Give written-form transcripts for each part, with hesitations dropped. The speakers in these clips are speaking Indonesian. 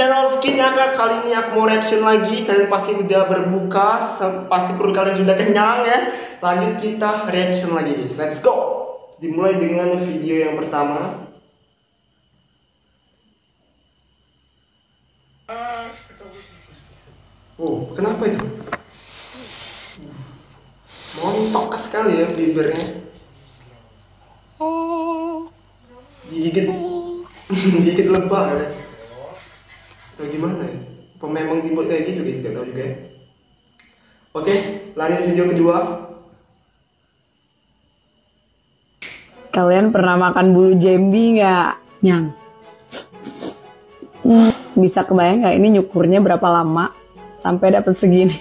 channel Skinyaka. Kali ini aku mau reaction lagi. Kalian pasti udah berbuka, pasti perut kalian sudah kenyang ya. Lanjut kita reaction lagi guys. Let's go. Dimulai dengan video yang pertama. Oh, kenapa itu? Montok sekali ya bibirnya. Digigit gigit lebah ya. Atau gimana ya? Apa memang dibuat kayak gitu guys, gak tau juga ya. Oke, lanjut video kedua. Kalian pernah makan bulu jambi nggak? Nyang. Bisa kebayang nggak ini nyukurnya berapa lama sampai dapat segini?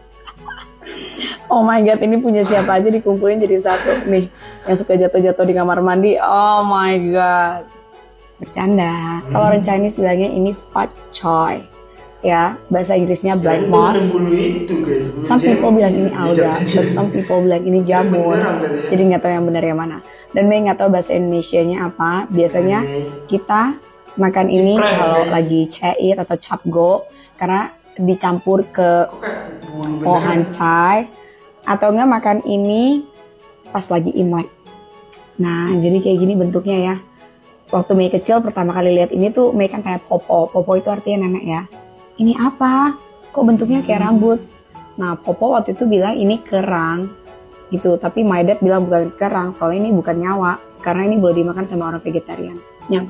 Oh my god, ini punya siapa aja dikumpulin jadi satu nih. Yang suka jatuh-jatuh di kamar mandi. Oh my god. Bercanda. Kalau orang Chinese bilangnya ini fat choy. Ya, bahasa Inggrisnya black moss. Some people bilang ini alga, but some people bilang ini jamur. Jadi nggak tahu yang benar yang mana. Dan Mei nggak tahu bahasa Indonesianya apa. Biasanya kita makan ini kalau lagi cait atau capgo karena dicampur ke pohon chai, atau enggak makan ini pas lagi Imlek. Nah, jadi kayak gini bentuknya ya. Waktu Mei kecil pertama kali lihat ini tuh Mei kan kayak popo. Popo itu artinya nenek ya. Ini apa? Kok bentuknya kayak rambut? Nah, Popo waktu itu bilang ini kerang gitu. Tapi my dad bilang bukan kerang, soalnya ini bukan nyawa. Karena ini boleh dimakan sama orang vegetarian. Nyam.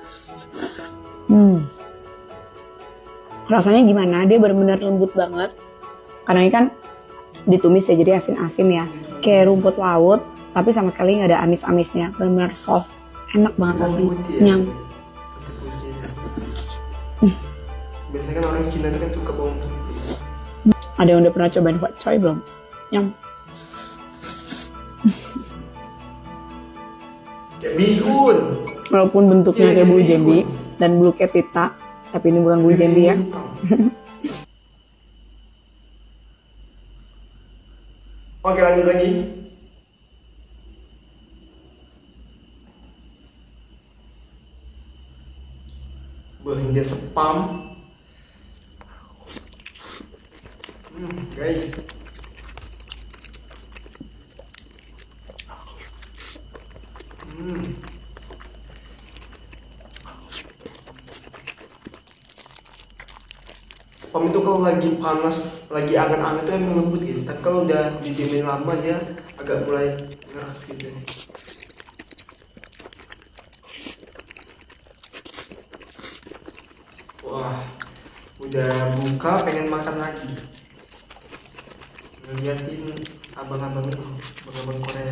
Rasanya gimana? Dia benar-benar lembut banget. Karena ini kan ditumis ya, jadi asin-asin ya. Kayak rumput laut, tapi sama sekali nggak ada amis-amisnya. Benar-benar soft. Enak banget rasanya. Nyam. Biasanya kan orang Cina itu kan suka bawang putih. Ada yang udah pernah cobain hot choy belum? Yang kayak bihun. Walaupun bentuknya kayak bulu jambi dan bulu ketita, tapi ini bukan bulu jambi ya. Oke, lanjut lagi. Dia spam. Guys, spam itu kalau lagi panas, lagi anget-anget itu emang lembut guys. Tapi kalau udah didiemin lama dia agak mulai ngeras gitu. Wah, udah buka pengen makan lagi. Ngeliatin abang-abang itu, abang-abang Korea.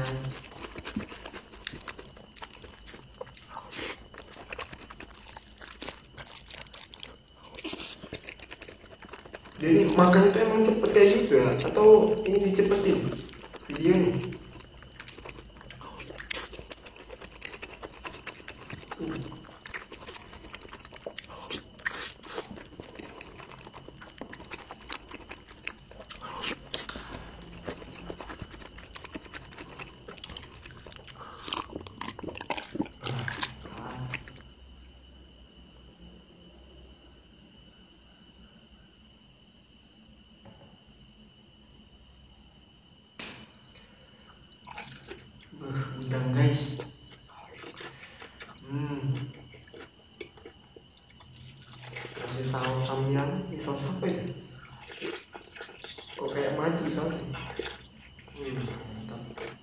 Jadi makannya tuh emang cepet kayak gitu ya? Atau ini dicepetin videonya? Udang guys. Kasih saus samyang. Ini saus apa itu? Kok kayak madu sausnya? Mantap.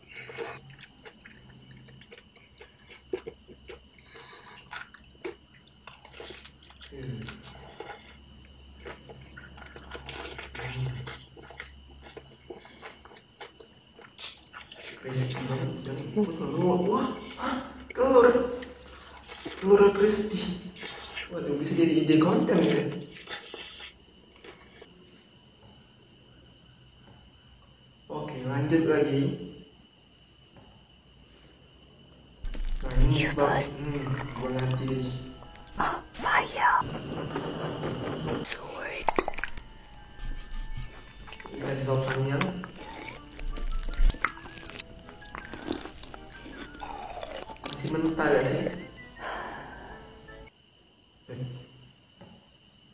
Crispy banget dan wah, telur crispy. Waduh, bisa jadi ide konten ya. Oke, lanjut lagi. Nah, ini gua nanti Fire. kasih saus samyang. Masih mentah gak sih?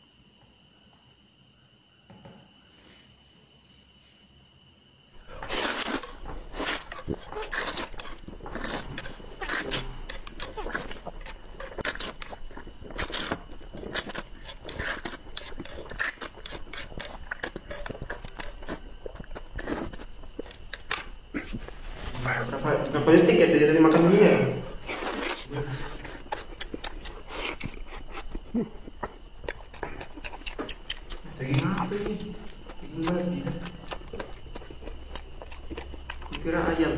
berapa detik ya tadi makan mie ya? Daging apa ini? Daging babi. Kira ayam.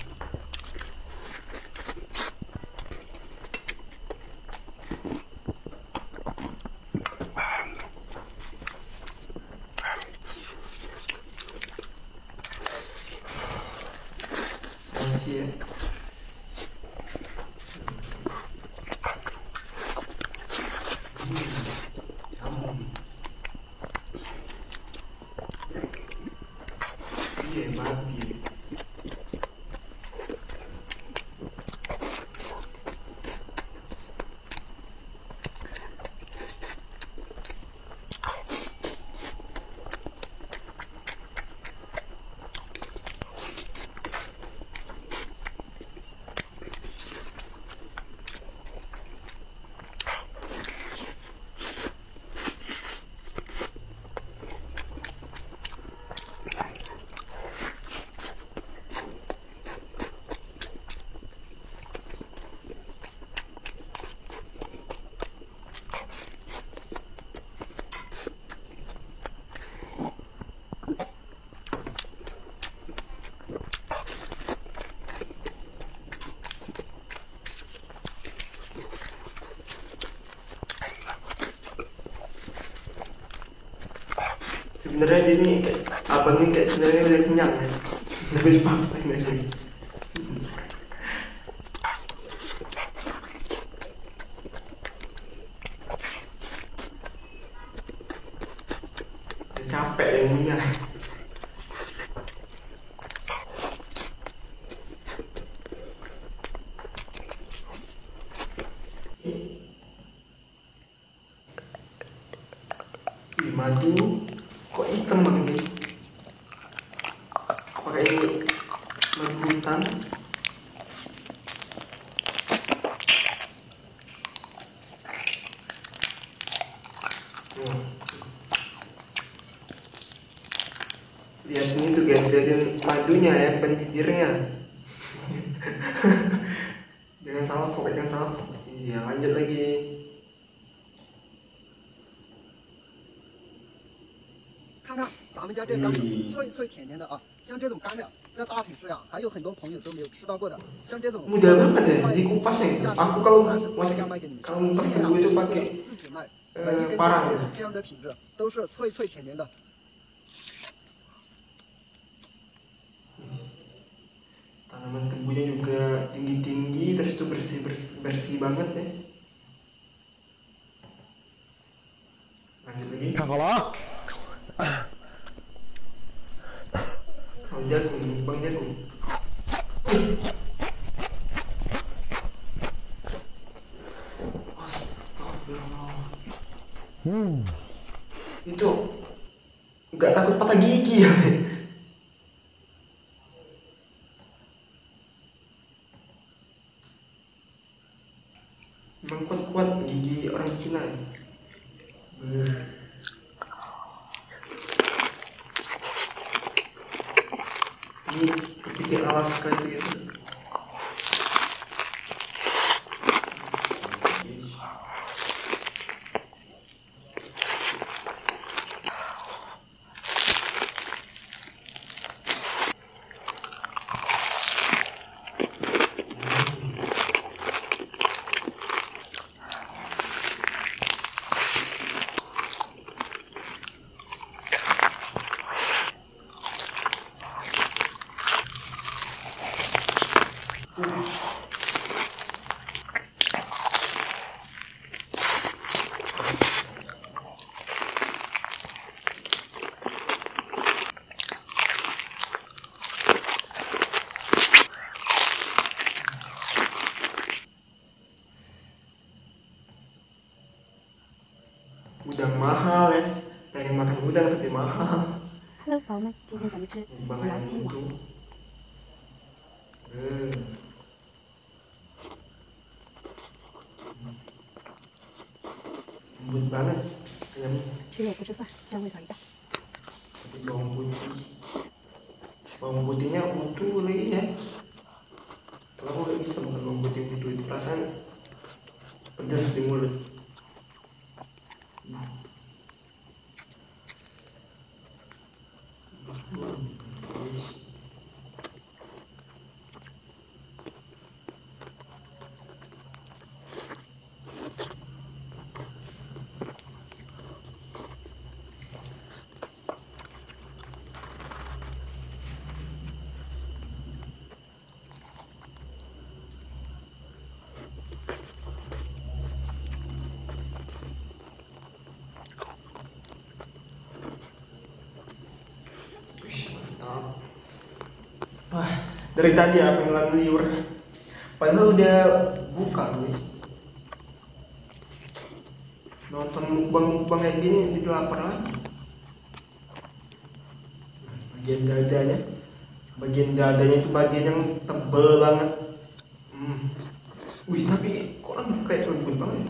Masih ya. Jamu. Iya, babi. Sebenarnya dia ini kayak abang ini kayak sebenarnya udah kenyang ya, tapi dipaksain aja. Udah capek yang punya. Ih, madu kok hitam banget guys? Apakah ini madu hutan? Lihat ini tuh guys, lihatin madunya ya, bukan bibirnya. Jangan salah pokoknya, jangan salah pokok. Ini dia, lanjut lagi. 看看咱们家这干粮，脆脆甜甜的啊，像这种干粮，在大城市啊，还有很多朋友都没有吃到过的。像这种 Mudah banget ya dikupas ya. Aku kalau 我 masih 想卖给你们， kalau ngupas tebu itu pakai 自己卖，每一根 parang. 都是这样的品质，都是脆脆甜甜的。 Tanaman tebunya juga tinggi-tinggi, terus tuh bersih banget ya. Lanjut lagi. 看好了啊！ Bang jagung, bang jagung. Astagfirullah. Itu nggak takut patah gigi ya, men? Memang kuat-kuat gigi orang Cina. Ini kepiting Alaska itu gitu. Udang mahal ya, pengen makan udang tapi mahal. Hello，宝宝们，今天咱们吃 Udang 老 yang 鸡网。 itu. Lembut banget ayamnya. 吃肉不吃饭，香味少一半。 Tapi bawang putihnya utuh lagi ya. Kalau aku gak bisa makan bawang putih utuh itu perasaan pedas di mulut. Mantap. Wah, dari tadi ya pengen liur. Padahal udah buka guys. Nonton mukbang kayak gini jadi lapar lagi. Bagian dadanya itu bagian yang tebel banget. Wih, tapi kok kayak lembut banget.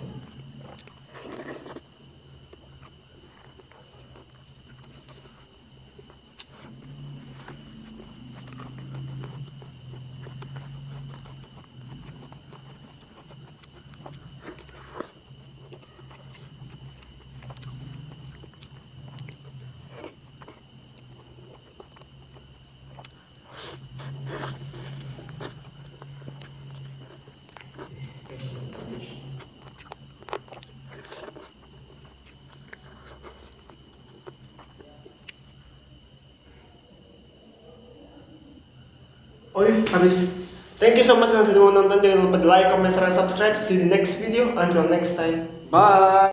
Oke, habis. Thank you so much kalian sudah menonton. Jangan lupa di like, comment, share, dan subscribe. See you in the next video. Until next time. Bye.